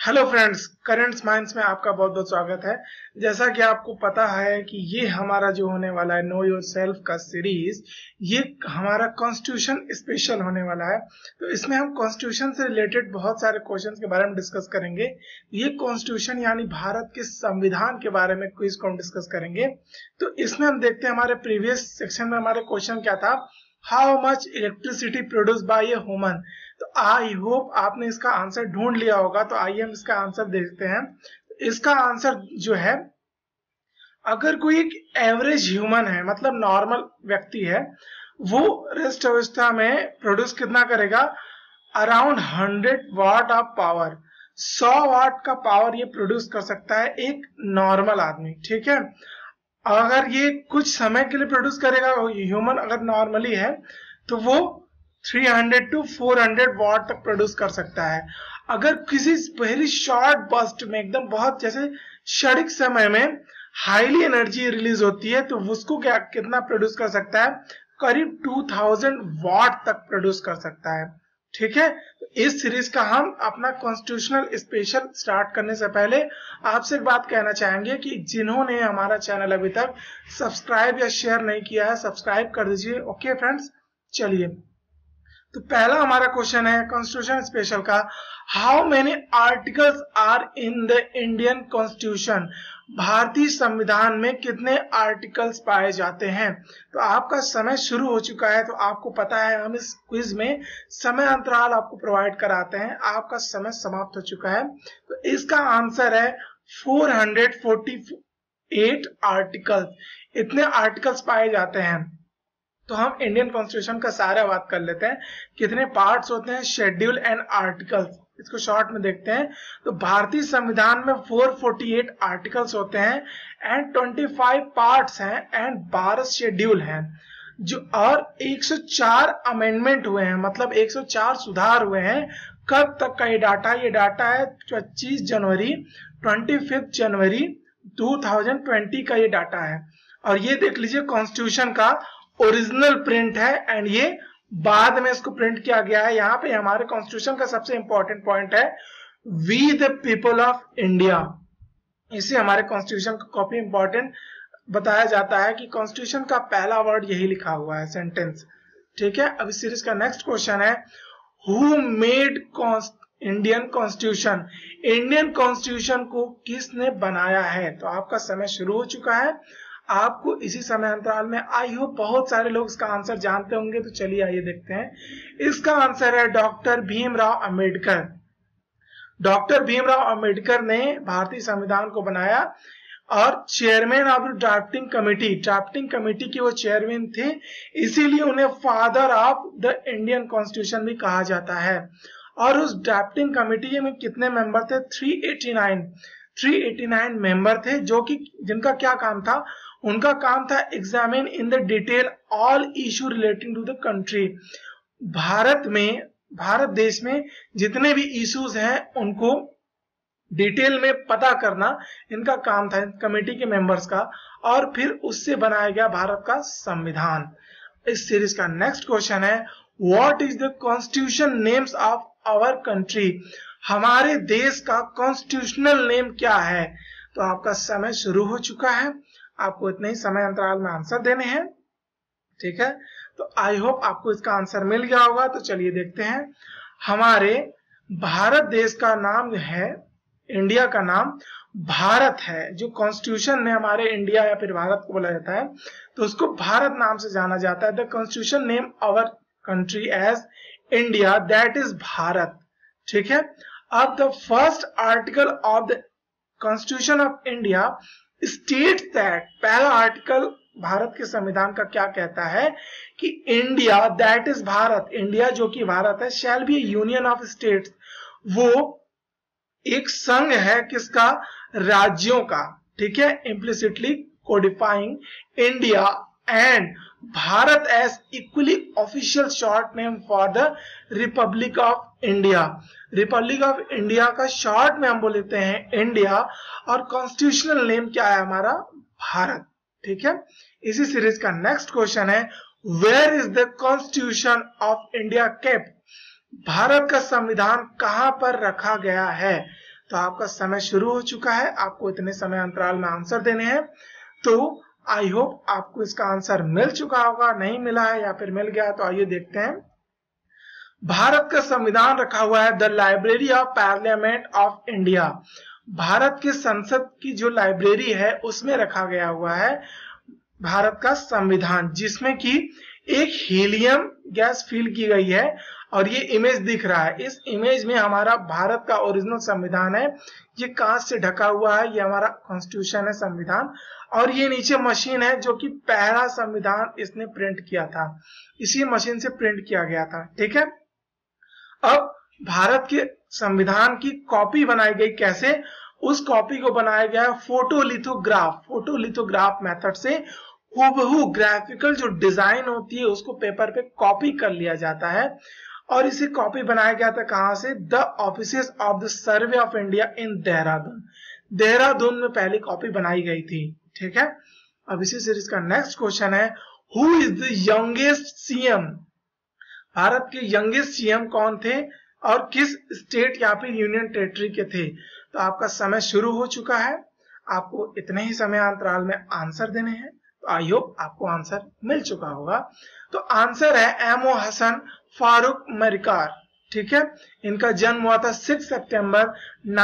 Hello friends, current minds में आपका बहुत बहुत स्वागत है। जैसा कि आपको पता है कि ये हमारा जो होने वाला है नो योर सेल्फ का सीरीज, ये हमारा कॉन्स्टिट्यूशन स्पेशल होने वाला है। तो इसमें हम कॉन्स्टिट्यूशन से रिलेटेड बहुत सारे क्वेश्चंस के बारे में डिस्कस करेंगे। ये कॉन्स्टिट्यूशन यानी भारत के संविधान के बारे में क्विज को हम डिस्कस करेंगे। तो इसमें हम देखते हैं हमारे प्रीवियस सेक्शन में हमारे क्वेश्चन क्या था, how much electricity produce by a human. तो आई होप आपने इसका आंसर ढूंढ लिया होगा। तो आइए हम इसका आंसर देखते हैं। इसका आंसर जो है, अगर कोई एक एवरेज ह्यूमन है, मतलब नॉर्मल व्यक्ति है, वो रेस्ट अवस्था में प्रोड्यूस कितना करेगा, around 100 watt of power. 100 watt का पावर ये प्रोड्यूस कर सकता है एक नॉर्मल आदमी। ठीक है, अगर ये कुछ समय के लिए प्रोड्यूस करेगा, ह्यूमन अगर नॉर्मली है तो वो 300 टू 400 वाट तक प्रोड्यूस कर सकता है। अगर किसी वेरी शॉर्ट बर्स्ट में, एकदम बहुत जैसे क्षणिक समय में हाईली एनर्जी रिलीज होती है, तो उसको क्या कितना प्रोड्यूस कर सकता है, करीब 2000 वाट तक प्रोड्यूस कर सकता है। ठीक है, तो इस सीरीज का हम अपना कॉन्स्टिट्यूशनल स्पेशल स्टार्ट करने से पहले आपसे एक बात कहना चाहेंगे कि जिन्होंने हमारा चैनल अभी तक सब्सक्राइब या शेयर नहीं किया है, सब्सक्राइब कर दीजिए। ओके फ्रेंड्स, चलिए। तो पहला हमारा क्वेश्चन है कॉन्स्टिट्यूशन स्पेशल का, how many articles are in the Indian constitution. भारतीय संविधान में कितने आर्टिकल्स पाए जाते हैं। तो आपका समय शुरू हो चुका है। तो आपको पता है हम इस क्विज में समय अंतराल आपको प्रोवाइड कराते हैं। आपका समय समाप्त हो चुका है। तो इसका आंसर है 448 आर्टिकल्स। इतने आर्टिकल्स पाए जाते हैं। तो हम इंडियन कॉन्स्टिट्यूशन का सारा बात कर लेते हैं, कितने पार्ट्स होते हैं, शेड्यूल एंड आर्टिकल्स। इसको शॉर्ट में देखते हैं। तो भारतीय संविधान में 448 आर्टिकल्स होते हैं एंड 25 पार्ट्स हैं एंड 12 शेड्यूल हैं, जो और 104 अमेंडमेंट हुए हैं, मतलब 104 सुधार हुए हैं। कब तक का ये डाटा है 25 जनवरी 25 जनवरी 2020 का ये डाटा है। और ये देख लीजिए कॉन्स्टिट्यूशन का ओरिजिनल प्रिंट है एंड ये बाद में इसको प्रिंट किया गया है। यहाँ पे हमारे कॉन्स्टिट्यूशन का सबसे इंपॉर्टेंट पॉइंट है, we the people of India. इसे हमारे कॉन्स्टिट्यूशन का कॉपी इंपॉर्टेंट बताया जाता है कि कॉन्स्टिट्यूशन का पहला वर्ड यही लिखा हुआ है, सेंटेंस। ठीक है, अब इस सीरीज का नेक्स्ट क्वेश्चन है, who made Indian constitution. Indian constitution को किसने बनाया है। तो आपका समय शुरू हो चुका है। आपको इसी समय अंतराल में आई होप बहुत सारे लोग इसका आंसर जानते होंगे। तो चलिए आइए देखते हैं। इसका आंसर है डॉक्टर भीमराव अंबेडकर। डॉक्टर भीमराव अंबेडकर ने भारतीय संविधान को बनाया और चेयरमैन ऑफ ड्राफ्टिंग कमेटी के वो चेयरमैन थे, इसीलिए उन्हें father of the Indian constitution भी कहा जाता है। और उस ड्राफ्टिंग कमेटी में कितने मेंबर थे, 389 मेंबर थे, जो कि जिनका क्या काम था, उनका काम था examine in the detail all issue relating to the country. Bharat देश में जितने भी इश्यूज हैं उनको डिटेल में पता करना इनका काम था, कमेटी के मेंबर्स का। और फिर उससे बनाया गया भारत का संविधान। इस सीरीज का नेक्स्ट क्वेश्चन है, what is the constitution names of our country. हमारे देश का कॉन्स्टिट्यूशनल नेम क्या है। तो आपका समय शुरू हो चुका है। आपको इतने ही समय अंतराल में आंसर देने हैं। ठीक है, तो आई होप आपको इसका आंसर मिल गया होगा। तो चलिए देखते हैं। हमारे भारत देश का नाम है, इंडिया का नाम भारत है। जो कॉन्स्टिट्यूशन में हमारे इंडिया या फिर भारत को बोला जाता है, तो उसको भारत नाम से जाना जाता है। The constitution name our country as India, that is Bharat. ठीक है, अब the first article of the constitution of India states that, पहला आर्टिकल भारत के संविधान का क्या कहता है कि India that is Bharat, India जो कि भारत है, shall be union of states. वो एक संघ है किसका, राज्यों का। ठीक है, implicitly codifying India and Bharat as equally official short name for the republic of India. Republic of India का शॉर्ट में हम बोलते हैं इंडिया, और कॉन्स्टिट्यूशनल नेम क्या है हमारा, भारत। ठीक है, इसी सीरीज का नेक्स्ट क्वेश्चन है, where is the constitution of India kept. Bharat का संविधान कहां पर रखा गया है। तो आपका समय शुरू हो चुका है, आपको इतने समय अंतराल में आंसर देने हैं। तो आई होप आपको इसका आंसर मिल चुका होगा, नहीं मिला है या फिर मिल गया तो आइए देखते हैं। भारत का संविधान रखा हुआ है the library of parliament of India. Bharat के संसद की जो लाइब्रेरी है उसमें रखा गया हुआ है भारत का संविधान, जिसमें कि एक हीलियम गैस फील की गई है और ये इमेज दिख रहा है। इस इमेज में हमारा भारत का ओरिजिनल संविधान है, ये कांच से ढका हुआ है, ये हमारा कॉन्स्टिट्यूशन है संविधान। और ये नीचे मशीन है जो कि पहला संविधान इसने प्रिंट किया था, इसी मशीन से प्रिंट किया गया था। ठीक है, अब भारत के संविधान की कॉपी बनाई गई, कैसे? उस कॉपी को बनाया गया फोटोलिथोग्राफ मेथड से। हूबहू ग्राफिकल जो डिजाइन होती है उसको पेपर पे कॉपी कर लिया जाता है और इसे कॉपी बनाया गया था कहां से? The offices of the survey of India in Dehradun. Dehradun में पहली कॉपी बनाई गई थी। ठीक है, अब इसी सीरीज का नेक्स्ट क्वेश्चन है, who is the youngest CM? Bharat के यंगेस्ट सीएम कौन थे और किस स्टेट या फिर यूनियन टेरिटरी के थे? तो आपका समय शुरू हो चुका है, आपको इतने ही समय अंतराल में आंसर देने हैं। तो आई होप आपको आंसर मिल चुका होगा। तो आंसर है एमओ हसन फारूक मरिकार। ठीक है, इनका जन्म हुआ था 6 सितंबर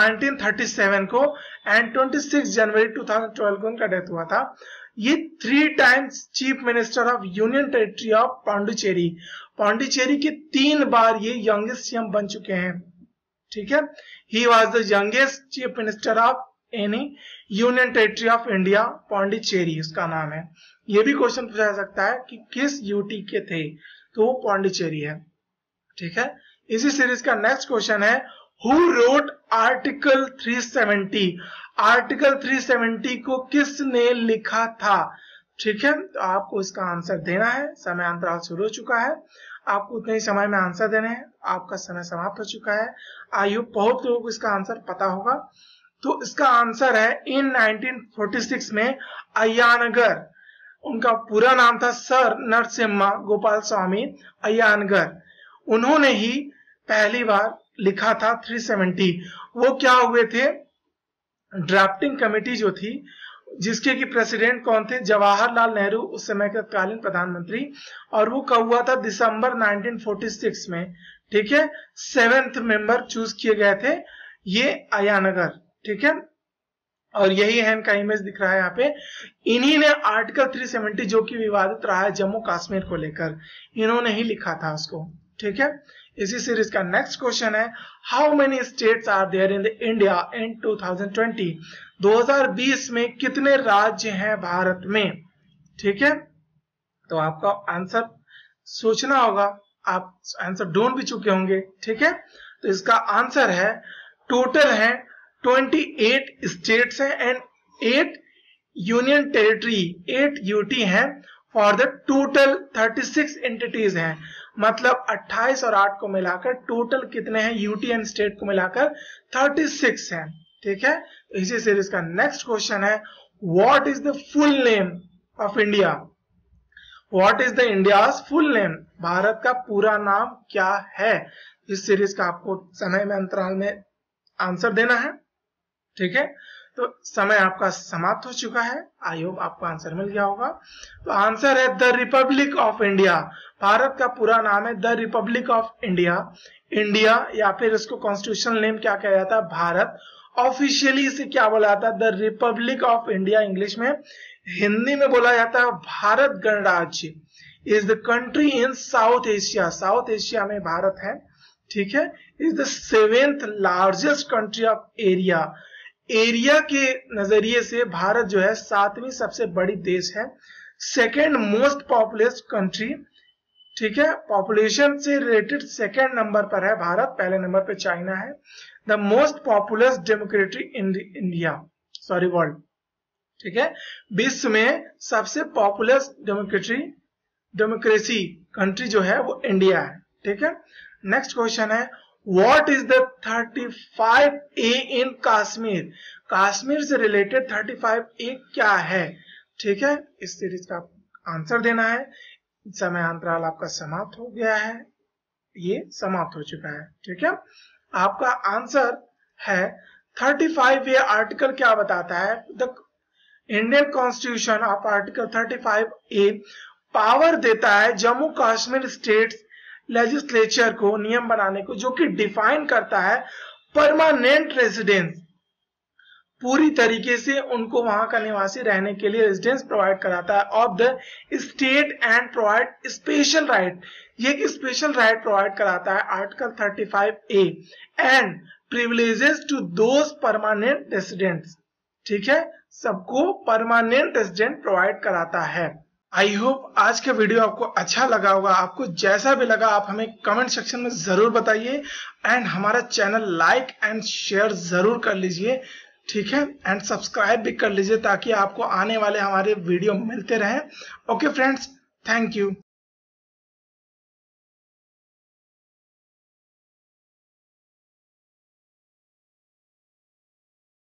1937 को एंड 26 जनवरी 2012 को इनका डेथ हुआ था। ये 3 times chief minister of union territory of Pondicherry. Pondicherry के 3 बार ये यंगेस्ट सीएम बन चुके हैं। ठीक है, he was the youngest chief minister of any union territory of India, Pondicherry उसका नाम है। ये भी क्वेश्चन पूछा जा सकता है कि किस यूटी के थे, तो वो पांडिचेरी है। ठीक है, इसी सीरीज का नेक्स्ट क्वेश्चन है, हु रोट आर्टिकल 370? आर्टिकल 370 को किसने लिखा था? ठीक है, तो आपको इसका आंसर देना है। समय अंतराल शुरू हो चुका है, आपको उतने ही समय में आंसर देने हैं। आपका समय समाप्त हो चुका है। आई होप बहुत लोगों को इसका आंसर पता होगा। तो इसका आंसर है इन 1946 में अय्यानगर, उनका पूरा नाम था सर नरसिम्हा गोपाल स्वामी अय्यानगर, उन्होंने ही पहली बार लिखा था 370। वो क्या हुए थे, ड्राफ्टिंग कमेटी जो थी जिसके की प्रेसिडेंट कौन थे? जवाहरलाल नेहरू, उस समय के तत्कालीन प्रधानमंत्री, और वो कब हुआ था? दिसंबर 1946 में। ठीक है, 7th मेंबर चूज किए गए थे ये अय्यानगर। ठीक है, और यही है इनका इमेज दिख रहा है यहाँ पे। इन्हीं ने आर्टिकल 370 जो कि विवादित रहा है जम्मू कश्मीर को लेकर, इन्होंने ही लिखा था उसको। ठीक है, इसी सीरीज का नेक्स्ट क्वेश्चन है, how many states are there in the India in 2020? 2020 में कितने राज्य हैं भारत में? ठीक है, तो आपका आंसर सोचना होगा, आप आंसर ढूंढ भी चुके होंगे। ठीक है, तो इसका आंसर है, टोटल है 28 स्टेट्स हैं एंड 8 यूनियन टेरिटरी, 8 यूटी हैं फॉर द टोटल 36 एंटिटीज हैं। मतलब 28 और 8 को मिलाकर टोटल कितने हैं यूटी एंड स्टेट को मिलाकर? 36 हैं। ठीक है, इसी सीरीज का नेक्स्ट क्वेश्चन है, what is the full name of India? What is the India's full name? Bharat का पूरा नाम क्या है? इस सीरीज का आपको समय में अंतराल में आंसर देना है। ठीक है, तो समय आपका समाप्त हो चुका है। आई होप आपको आंसर मिल गया होगा। तो आंसर है the republic of India. Bharat का पूरा नाम है the republic of India. India या फिर इसको कॉन्स्टिट्यूशनल नेम क्या कहा जाता है? भारत। ऑफिशियली इसे क्या बोला जाता है? The republic of India English में। हिंदी में बोला जाता है भारत गणराज्य। Is the country in South Asia, South Asia में भारत है। ठीक है, is the 7th largest country of area. Area के नजरिए से भारत जो है 7वीं सबसे बड़ी देश है। 2nd most populous country. ठीक है, पॉपुलेशन से रिलेटेड 2nd नंबर पर है भारत, पहले नंबर पे चाइना है। The most populous democracy in India, sorry world. ठीक है, विश्व में सबसे पॉपुलस डेमोक्रेसी कंट्री जो है वो इंडिया है। ठीक है, नेक्स्ट क्वेश्चन है, what is the 35A in Kashmir? Kashmir से रिलेटेड 35A क्या है? ठीक है, इस सीरीज का आंसर देना है। समय अंतराल आपका समाप्त हो गया है, ये समाप्त हो चुका है। ठीक है, आपका आंसर है 35A आर्टिकल क्या बताता है? The Indian constitution of article 35A power देता है जम्मू कश्मीर स्टेट लेजिस्लेचर को नियम बनाने को, जो कि डिफाइन करता है परमानेंट रेजिडेंस, पूरी तरीके से उनको वहां का निवासी रहने के लिए रेजिडेंस प्रोवाइड कराता है of the state and provide special right, ये एक स्पेशल राइट प्रोवाइड कराता है article 35A and privileges to those permanent residents. ठीक है, सबको परमानेंट रेजिडेंट प्रोवाइड कराता है। आई होप आज का वीडियो आपको अच्छा लगा होगा। आपको जैसा भी लगा आप हमें कमेंट सेक्शन में जरूर बताइए एंड हमारा चैनल लाइक एंड शेयर जरूर कर लीजिए। ठीक है, एंड सब्सक्राइब भी कर लीजिए ताकि आपको आने वाले हमारे वीडियो मिलते रहें। Okay friends, thank you.